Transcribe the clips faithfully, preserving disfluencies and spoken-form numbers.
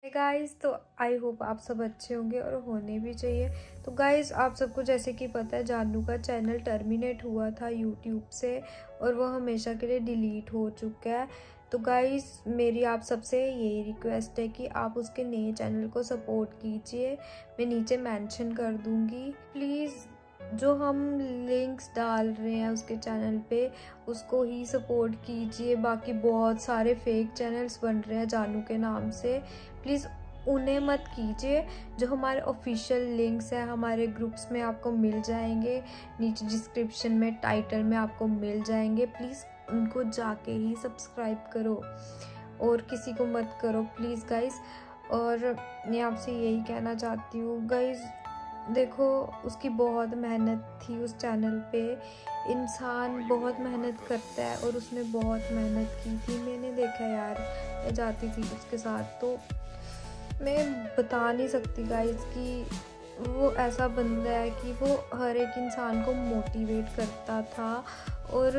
Guys, तो I hope आप सब अच्छे होंगे और होने भी चाहिए। तो गाइस, आप सबको जैसे कि पता है, जानू का चैनल टर्मिनेट हुआ था यूट्यूब से और वो हमेशा के लिए डिलीट हो चुका है। तो गाइस, मेरी आप सबसे यही रिक्वेस्ट है कि आप उसके नए चैनल को सपोर्ट कीजिए। मैं नीचे मेंशन कर दूंगी। प्लीज़ जो हम लिंक्स डाल रहे हैं उसके चैनल पे, उसको ही सपोर्ट कीजिए। बाकी बहुत सारे फेक चैनल्स बन रहे हैं जानू के नाम से, प्लीज़ उन्हें मत कीजिए। जो हमारे ऑफिशियल लिंक्स हैं हमारे ग्रुप्स में आपको मिल जाएंगे, नीचे डिस्क्रिप्शन में टाइटल में आपको मिल जाएंगे। प्लीज़ उनको जाके ही सब्सक्राइब करो और किसी को मत करो प्लीज़ गाइस। और मैं आपसे यही कहना चाहती हूँ गाइस, देखो उसकी बहुत मेहनत थी उस चैनल पे। इंसान बहुत मेहनत करता है और उसने बहुत मेहनत की थी। मैंने देखा यार, मैं जाती थी उसके साथ, तो मैं बता नहीं सकती गाइस कि वो ऐसा बंदा है कि वो हर एक इंसान को मोटिवेट करता था। और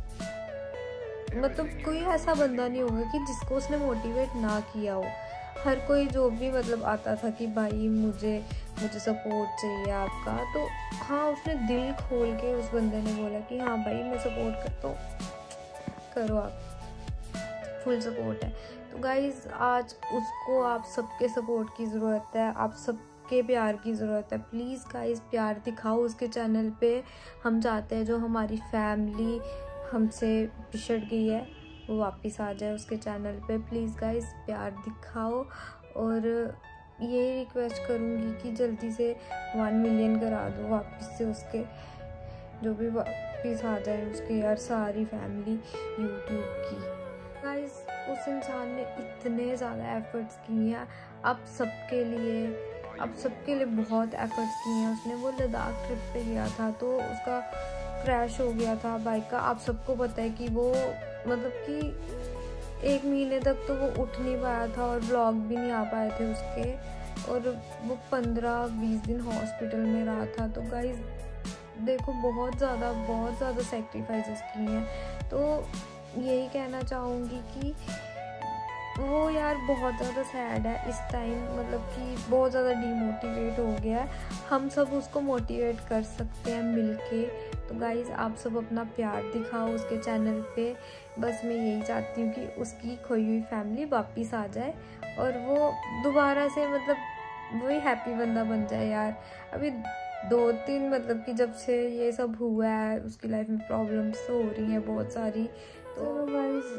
मतलब कोई ऐसा बंदा नहीं होगा कि जिसको उसने मोटिवेट ना किया हो। हर कोई जो भी मतलब आता था कि भाई मुझे मुझे सपोर्ट चाहिए आपका, तो हाँ उसने दिल खोल के उस बंदे ने बोला कि हाँ भाई मैं सपोर्ट करता हूँ, करो आप, फुल सपोर्ट है। तो गाइज, आज उसको आप सबके सपोर्ट की ज़रूरत है, आप सबके प्यार की ज़रूरत है। प्लीज़ गाइज प्यार दिखाओ उसके चैनल पे। हम चाहते हैं जो हमारी फैमिली हमसे पिछड़ गई है वो वापस आ जाए उसके चैनल पे। प्लीज़ गाइज प्यार दिखाओ और ये रिक्वेस्ट करूँगी कि जल्दी से वन मिलियन करा दो वापस से उसके, जो भी वापस आ जाए उसकी यार सारी फैमिली यूट्यूब की। गाइज, उस इंसान ने इतने ज़्यादा एफर्ट्स किए हैं आप सबके लिए, आप सबके लिए बहुत एफर्ट्स किए हैं उसने। वो लद्दाख ट्रिप पे गया था तो उसका क्रैश हो गया था बाइक का। आप सबको पता है कि वो मतलब कि एक महीने तक तो वो उठ नहीं पाया था और ब्लॉग भी नहीं आ पाए थे उसके, और वो पंद्रह बीस दिन हॉस्पिटल में रहा था। तो गाइज देखो, बहुत ज़्यादा बहुत ज़्यादा सेक्रीफाइसेस किए हैं। तो यही कहना चाहूँगी कि वो यार बहुत ज़्यादा सैड है इस टाइम, मतलब कि बहुत ज़्यादा डीमोटिवेट हो गया है। हम सब उसको मोटिवेट कर सकते हैं मिलके। तो गाइज़, आप सब अपना प्यार दिखाओ उसके चैनल पे। बस मैं यही चाहती हूँ कि उसकी खोई हुई फैमिली वापस आ जाए और वो दोबारा से मतलब वही हैप्पी बंदा बन जाए यार। अभी दो तीन मतलब कि जब से ये सब हुआ है उसकी लाइफ में प्रॉब्लम्स तो हो रही हैं बहुत सारी। तो गाइज़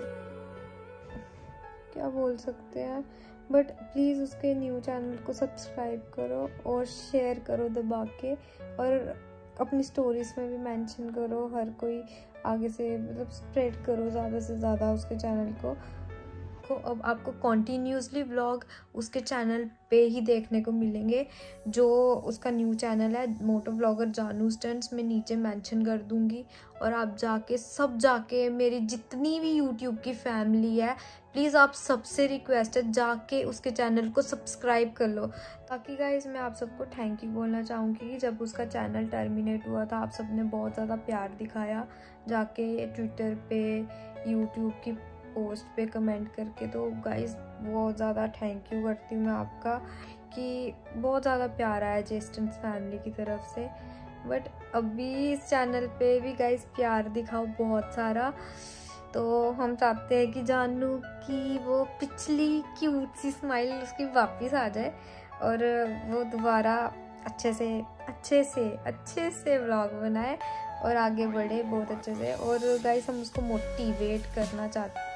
क्या बोल सकते हैं, बट प्लीज़ उसके न्यू चैनल को सब्सक्राइब करो और शेयर करो दबा के, और अपनी स्टोरीज में भी मेंशन करो। हर कोई आगे से मतलब स्प्रेड करो ज़्यादा से ज़्यादा उसके चैनल को को अब आपको कॉन्टीन्यूसली व्लॉग उसके चैनल पे ही देखने को मिलेंगे। जो उसका न्यू चैनल है मोटो व्लॉगर जानू स्टंट्स, मैं नीचे मेंशन कर दूंगी। और आप जाके सब जाके मेरी जितनी भी यूट्यूब की फैमिली है, प्लीज़ आप सबसे रिक्वेस्ट है जाके उसके चैनल को सब्सक्राइब कर लो। ताकि गाइज मैं आप सबको थैंक यू बोलना चाहूँगी कि जब उसका चैनल टर्मिनेट हुआ था आप सबने बहुत ज़्यादा प्यार दिखाया जाके ट्विटर पे, यूट्यूब की पोस्ट पे कमेंट करके। तो गाइज बहुत ज़्यादा थैंक यू करती हूँ मैं आपका कि बहुत ज़्यादा प्यार आया जेस्टन्स फैमिली की तरफ से। बट अभी इस चैनल पे भी गाइज प्यार दिखाओ बहुत सारा। तो हम चाहते हैं कि जानू की वो पिछली क्यूट सी स्माइल उसकी वापस आ जाए और वो दोबारा अच्छे से अच्छे से अच्छे से व्लॉग बनाए और आगे बढ़े बहुत अच्छे से। और गाइस हम उसको मोटिवेट करना चाहते